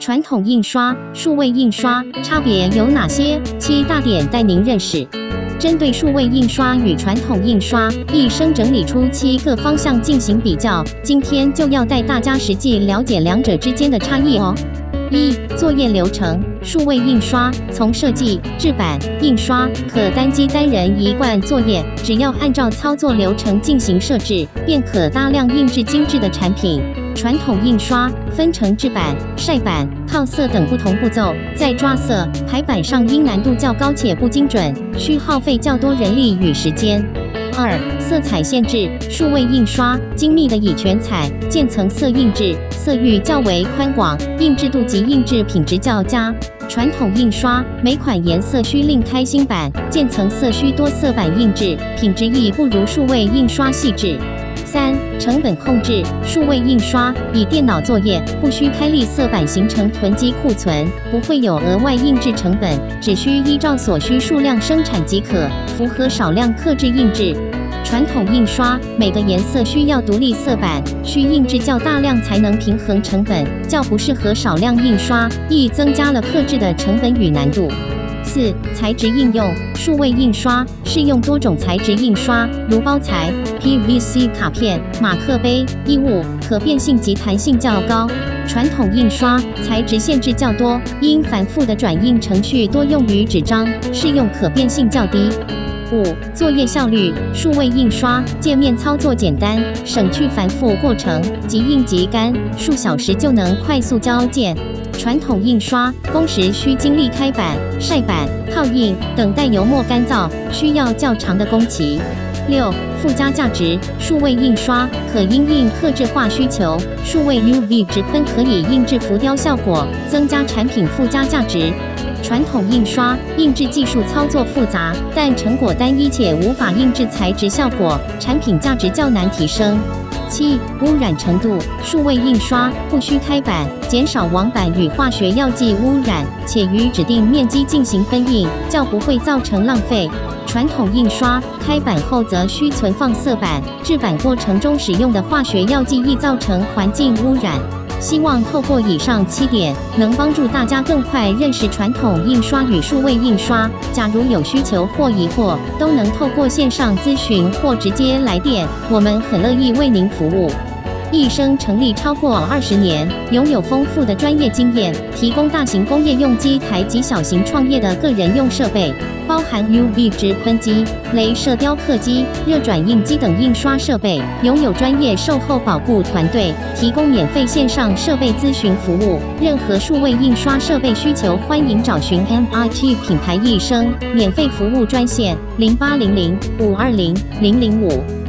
传统印刷、数位印刷差别有哪些？7大点带您认识。针对数位印刷与传统印刷，一生整理出7个方向进行比较。今天就要带大家实际了解两者之间的差异哦。1、作业流程。数位印刷从设计、制版、印刷，可单机单人一贯作业，只要按照操作流程进行设置，便可大量印制精致的产品。传统印刷分成制版、晒版、套色等不同步骤，在抓色、排版上因难度较高且不精准，需耗费较多人力与时间。2、色彩限制。数位印刷精密的以全彩、渐层色印制，色域较为宽广，印制度及印制品质较佳。传统印刷每款颜色需另开新版，渐层色需多色版印制，品质亦不如数位印刷细致。3、成本控制。数位印刷以电脑作业，不需开立色板形成囤积库存，不会有额外印制成本，只需依照所需数量生产即可，符合少量客制印制。传统印刷每个颜色需要独立色板，需印制较大量才能平衡成本，较不适合少量印刷，亦增加了客制的成本与难度。4、材质应用。数位印刷适用多种材质印刷，如包材、PVC 卡片、马克杯、衣物，可变性及弹性较高。传统印刷材质限制较多，因繁复的转印程序多用于纸张，适用可变性较低。5、作业效率。数位印刷界面操作简单，省去繁复过程，即印即干，数小时就能快速交件。传统印刷工时需经历开版、晒版、套印，等待油墨干燥，需要较长的工期。6、附加价值。数位印刷可因应客制化需求，数位 UV 直喷可以印制浮雕效果，增加产品附加价值。传统印刷印制技术操作复杂，但成果单一且无法印制材质效果，产品价值较难提升。7、污染程度。数位印刷不需开版，减少网板与化学药剂污染，且于指定面积进行分印，较不会造成浪费。传统印刷开版后则需存放色板，制版过程中使用的化学药剂易造成环境污染。希望透过以上7点，能帮助大家更快认识传统印刷与数位印刷。假如有需求或疑惑，都能透过线上咨询或直接来电，我们很乐意为您服务。一生成立超过20年，拥有丰富的专业经验，提供大型工业用机台及小型创业的个人用设备，包含 UV 直喷机、雷射雕刻机、热转印机等印刷设备，拥有专业售后保固团队，提供免费线上设备咨询服务。任何数位印刷设备需求，欢迎找寻 MIT 品牌一生免费服务专线：0800-520-005。